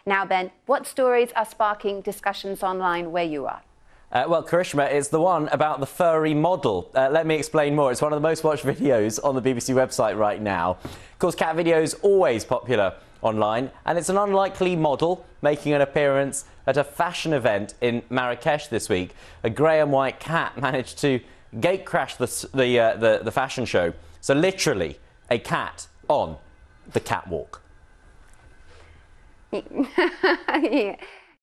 Now Ben, what stories are sparking discussions online where you are? Well, Karishma, it's the one about the furry model. Let me explain more. It's one of the most watched videos on the BBC website right now. Of course, cat video is always popular online, and it's an unlikely model making an appearance at a fashion event in Marrakesh this week. A grey and white cat managed to gatecrash the fashion show. So literally, a cat on the catwalk. Yeah.